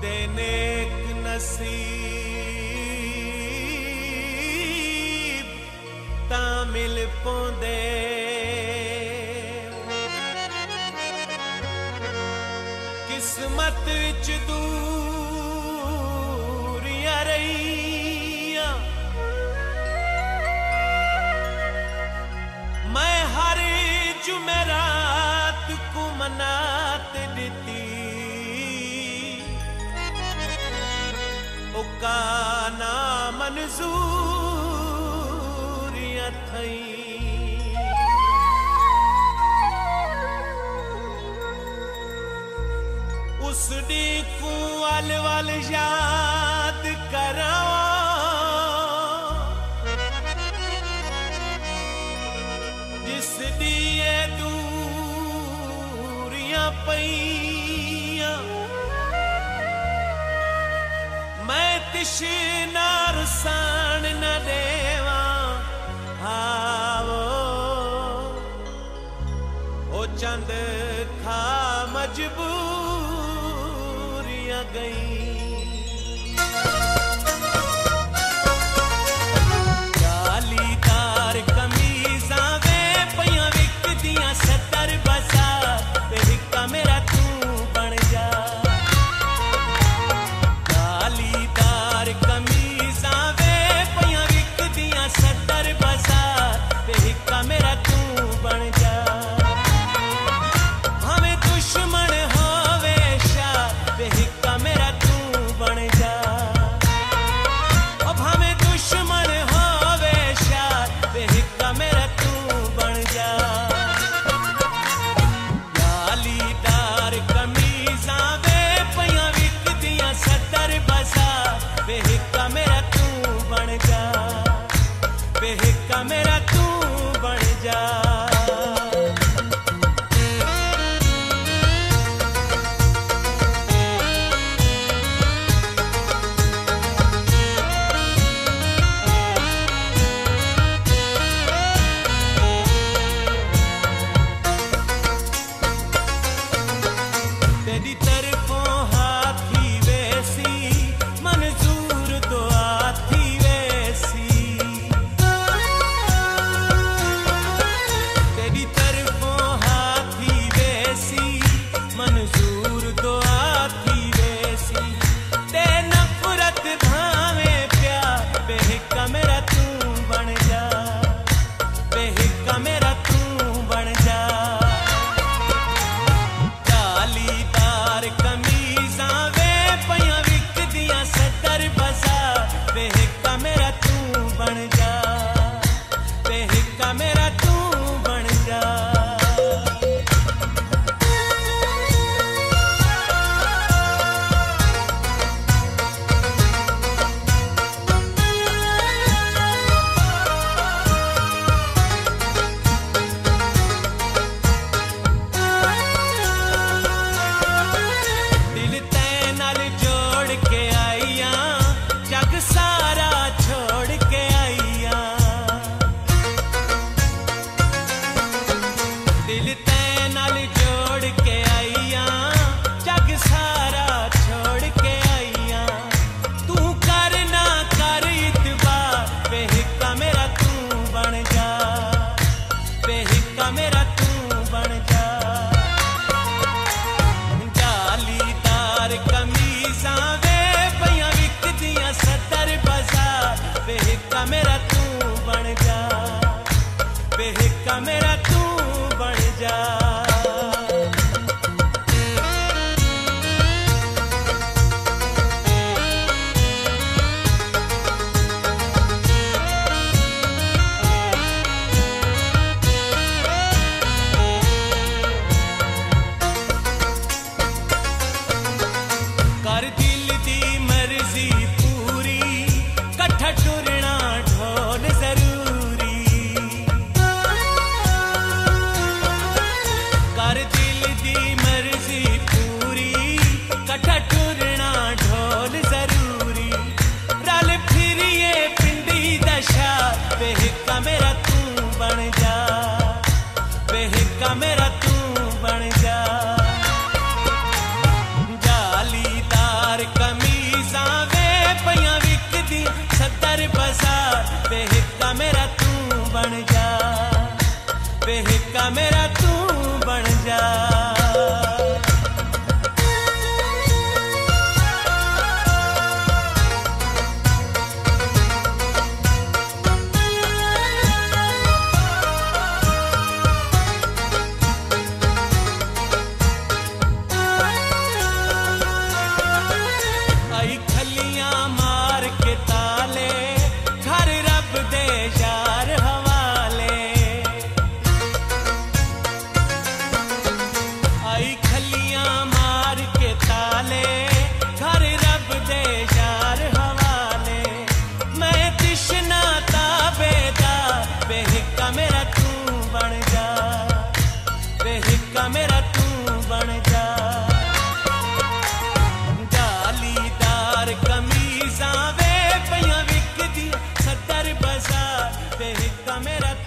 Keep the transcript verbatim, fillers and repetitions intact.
होंदे नेक नसीब तां मिल पोंदे। किस्मत विच दूरियां रहियां मैं हर जुमेरात को मनात दिती ओका ना मंजूरियां थई। उस दी को वाल वाल याद करा जिस दी दूरियां पईयां मैं तिशना रसान न देवा। आवो ओ चंद खा मजबूरियां गई। जालीदार कमीज़ां वे पईयां विकदियां सत्तर बाज़ार ते हिक्का मेरा तू बन जा। जालीदार कमीज़ां वे पईयां विकदियां सत्तर बाज़ार ते हिक्का मेरा तू बन जा। भावें दुश्मन होवे शाह ते हिक्का मेरा तू बन जा। ओ भावें दुश्मन होवे शाह ते हिक्का मेरा तू बन जा। जालीदार कमीज़ां वे पईयां विकदियां सत्तर बाज़ार ते हिक्का मेरा तू बन जा। ते हिक्का मेरा तू बन जा। तेरी तरफों हाथी वैसी मंजूर दुआ थी वैसी। तेरी तरफों हाथी वैसी मंजूर दुआ थी वैसी। ते नफरत भावे प्यार बेहिक्का मेरा तू बन जा। बेहिक्का मेरा तू बन जा। जालीदार कमीज़ां वे पईयां विकदियां सत्तर बाज़ार ते हिक्का मेरा तू बन जा। ते हिक्का मेरा तू बन जा। दिल तै नाल जोड़ के आईयां जग सारा छोड़ के आईयां। दिल तै नाल जोड़ के आईयां जग सारा छोड़ के आईयां। तू कर ना कर इतबार बेहिक्का मेरा तू बन जा। बेहिक्का मेरा तू बन जा। जालीदार कमीज़ां वे पईयां विकदियां सत्तर बाज़ार ते हिक्का मेरा तू बन जा। बेहिक्का मेरा तू बन जा। कर दिल दी मर्जी पूरी कट्ठा टुरना ढोल जरूरी। कर दिल दी मर्जी पूरी कट्ठा टुरना ढोल जरूरी। रल फिरिए पिंडी दशा ते हिक्का मेरा तू बन जा। ते हिक्का मेरा तू बन जा। जालीदार सदर बाजार बेहिक्का मेरा तू बन जा, बेहिक्का मेरा तू बन जा। आई खलियां मार के ताले घर रब दे यार हवाले, आई खलियां मार के ताले घर रब दे यार हवाले। मैं तिश्ना ताबेदार बेहिक्का मेरा तू बन जा, बेहिक्का मेरा तू बन जा। कमीज़ां वे पईयां विकदी सदर बाजार बेहिक्का मेरा